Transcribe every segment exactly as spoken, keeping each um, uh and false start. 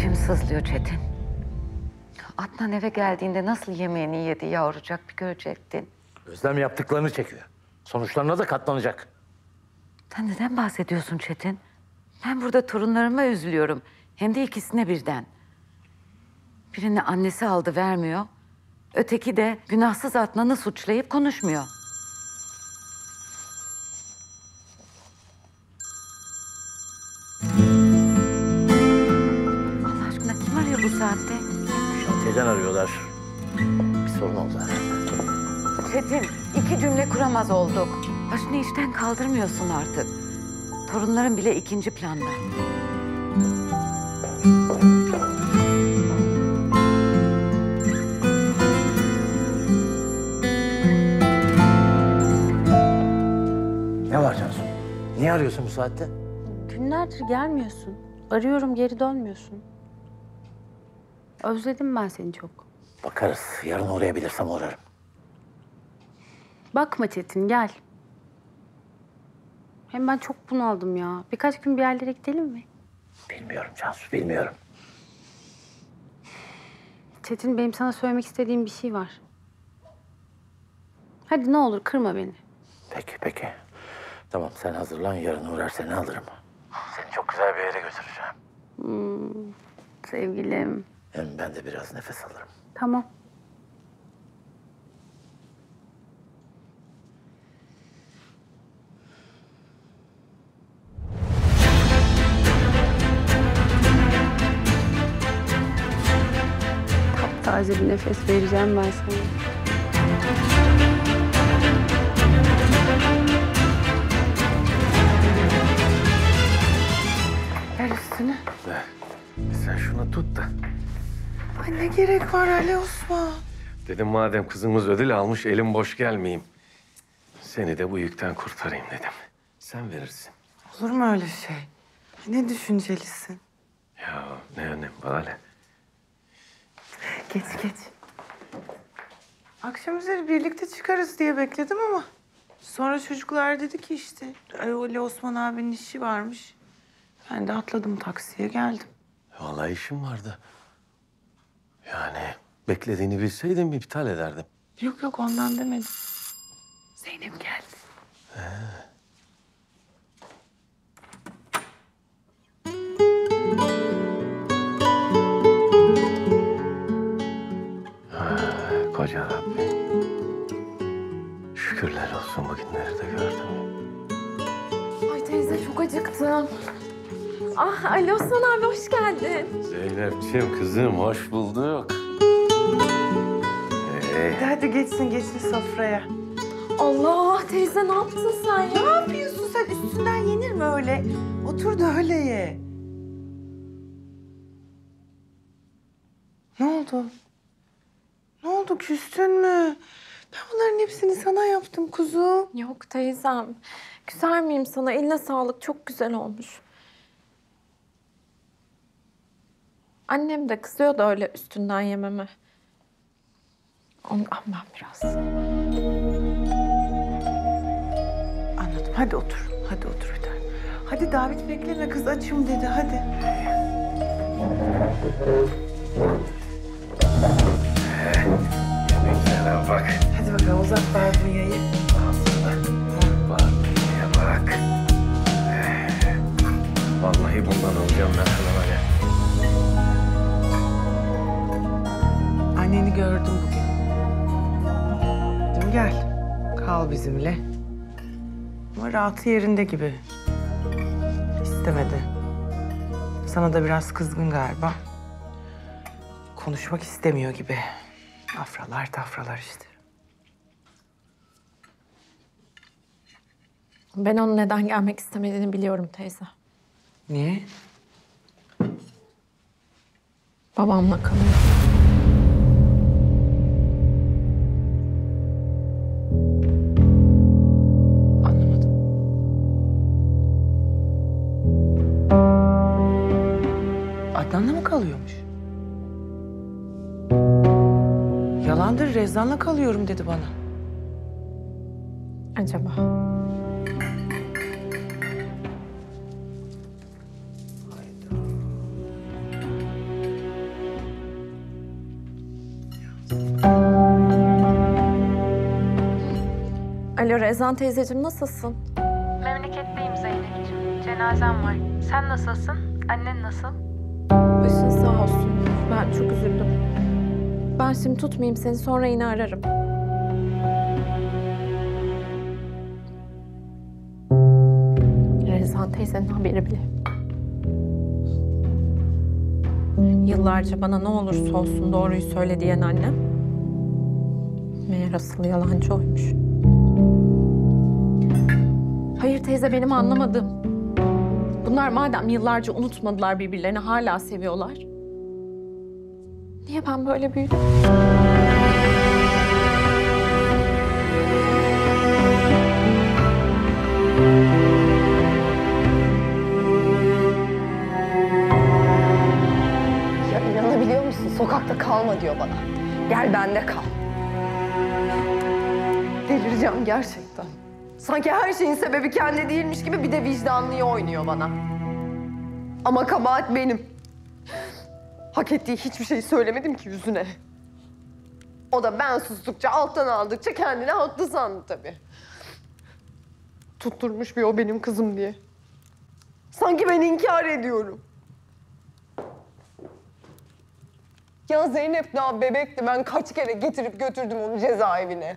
İçim sızlıyor Çetin. Adnan eve geldiğinde nasıl yemeğini yedi yavrucak bir görecektin. Özlem yaptıklarını çekiyor. Sonuçlarına da katlanacak. Sen neden bahsediyorsun Çetin? Ben burada torunlarıma üzülüyorum. Hem de ikisine birden. Birini annesi aldı vermiyor. Öteki de günahsız Adnan'ı suçlayıp konuşmuyor. Allah aşkına kim arıyor bu saatte? Şantiyeden arıyorlar. Bir sorun oldu herhalde. Çetin, iki cümle kuramaz olduk. Başını işten kaldırmıyorsun artık. Torunların bile ikinci planda. Ne var Cansu? Niye arıyorsun bu saatte? Günlerdir gelmiyorsun. Arıyorum, geri dönmüyorsun. Özledim ben seni çok. Bakarız. Yarın uğrayabilirsem uğrarım. Bakma Çetin, gel. Hem ben çok bunaldım ya. Birkaç gün bir yerlere gidelim mi? Bilmiyorum Cansu, bilmiyorum. Çetin, benim sana söylemek istediğim bir şey var. Hadi ne olur kırma beni. Peki, peki. Tamam, sen hazırlan. Yarın uğrar seni alırım. Seni çok güzel bir yere götüreceğim. Hmm, sevgilim. Hem ben de biraz nefes alırım. Tamam. Taptaze bir nefes vereceğim ben sana. Ver üstüne. Ver. Sen şunu tut da. Ay ne gerek var Ali Osman? Dedim madem kızımız ödül almış elim boş gelmeyeyim. Seni de bu yükten kurtarayım dedim. Sen verirsin. Olur mu öyle şey? Ne düşüncelisin. Ya ne önemi var hele. Geç geç. Akşam üzeri birlikte çıkarız diye bekledim ama... Sonra çocuklar dedi ki işte... Ay, Ali Osman abinin işi varmış. Ben de atladım taksiye geldim. Vallahi işim vardı. Yani beklediğini bilseydim iptal ederdim. Yok yok ondan demedim. Zeynep geldi. Koca Rabbi. Şükürler olsun bugünleri de gördüm. Ay teyze çok acıktım. Ah Ali Osman abi hoş geldin. Zeynepciğim kızım hoş bulduk. Ee, Hadi, hadi geçsin geçsin sofraya. Allah teyze ne yaptın sen ya? Ne yapıyorsun sen? Üstünden yenir mi öyle? Otur da öyle ye. Ne oldu? Ne oldu? Küstün mü? Ben bunların hepsini sana yaptım kuzum. Yok teyzem. Küser miyim sana? Eline sağlık. Çok güzel olmuş. Annem de kızıyor da öyle üstünden yememe. Ondan ben biraz. Anladım. Hadi otur. Hadi otur bir tane. Hadi David bekleme kız açım dedi. Hadi. yemeklere bak. Hadi bakalım uzat barbunyayı. Barbunya'ya bak. Ee, vallahi bundan alacağım ben sana var ya. Anneni gördüm bugün. Dedim gel. Kal bizimle. Ama rahatı yerinde gibi. İstemedi. Sana da biraz kızgın galiba. Konuşmak istemiyor gibi. Afralar tafralar işte. Ben onun neden gelmek istemediğini biliyorum teyze. Niye? Babamla kalıyor. Anlamadım. Adnan'la mı kalıyormuş? Yalandır, Rezan'la kalıyorum dedi bana. Acaba? Alo Rezan teyzeciğim, nasılsın? Memleketteyim Zeynep'ciğim. Cenazem var. Sen nasılsın? Annen nasıl? Başın sağ olsun. Ben çok üzüldüm. Ben şimdi tutmayayım seni, sonra yine ararım. Rezan teyzenin haberi bile. Yıllarca bana ne olursa olsun doğruyu söyle diyen annem, meğer asıl yalancı oymuş. Hayır teyze, benim anlamadığım. Bunlar madem yıllarca unutmadılar birbirlerini, hala seviyorlar. Niye ben böyle büyüdüm? Ya inanabiliyor musun? Sokakta kalma diyor bana. Gel bende kal. Delireceğim gerçekten. Sanki her şeyin sebebi kendi değilmiş gibi bir de vicdanlıyı oynuyor bana. Ama kabahat benim. Hak ettiği hiçbir şey söylemedim ki yüzüne. O da ben sustukça, alttan aldıkça kendini haklı sandı tabii. Tutturmuş bir o benim kızım diye. Sanki ben inkar ediyorum. Ya Zeynep daha bebekti. Ben kaç kere getirip götürdüm onu cezaevine.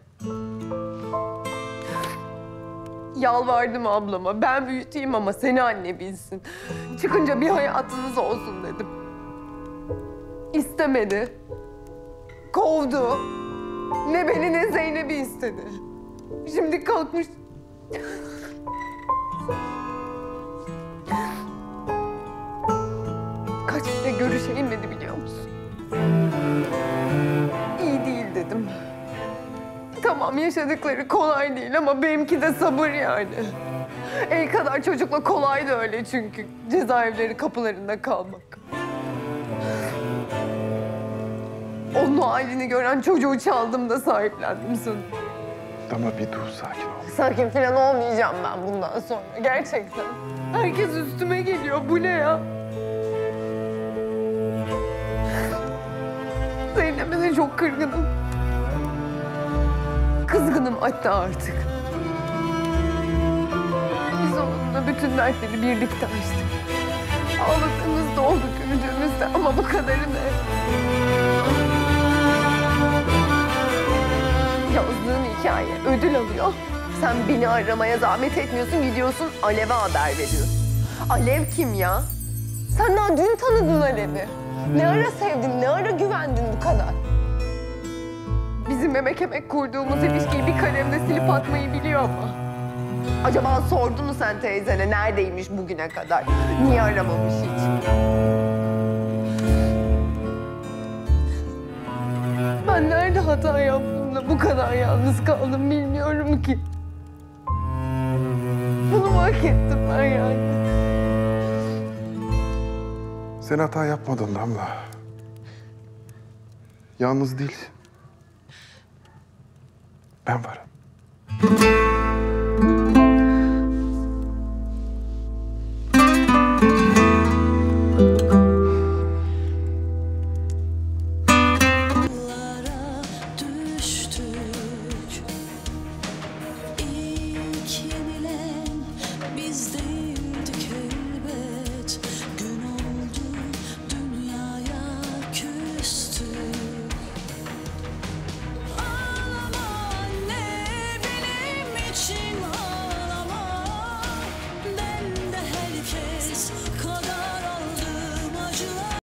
Yalvardım ablama. Ben büyüteyim ama seni anne bilsin. Çıkınca bir hayatınız olsun dedim. İstemedi. Kovdu. Ne beni ne Zeynep'i istedi. Şimdi kalkmış... Kaç kere görüşeyim dedi biliyor musun? İyi değil dedim. Tamam yaşadıkları kolay değil ama benimki de sabır yani. El kadar çocukla kolay da öyle çünkü cezaevleri kapılarında kalmak. Onun halini gören çocuğu çaldım da sahiplendim sana. Ama bir dur, sakin ol. Sakin falan olmayacağım ben bundan sonra gerçekten. Herkes üstüme geliyor. Bu ne ya? Zeynep'e de çok kırgınım. Kızgınım hatta artık. Biz onunla bütün dertleri birlikte açtık. Ağladığımızda oldu, güldüğümüzde ama bu kadarı ne? Yazdığın hikaye ödül alıyor. Sen beni aramaya zahmet etmiyorsun, gidiyorsun Alev'e haber veriyorsun. Alev kim ya? Sen daha dün tanıdın Alev'i. Ne ara sevdin, ne ara güvendin bu kadar? Bizim emek emek kurduğumuz ilişkiyi bir kalemde silip atmayı biliyor ama. Acaba sordun mu sen teyzene neredeymiş bugüne kadar? Niye aramamış hiç? Ben nerede hata yaptım da bu kadar yalnız kaldım bilmiyorum ki. Bunu mu hak ettim ben yani? Sen hata yapmadın Damla. Yalnız değilsin. Ben varım.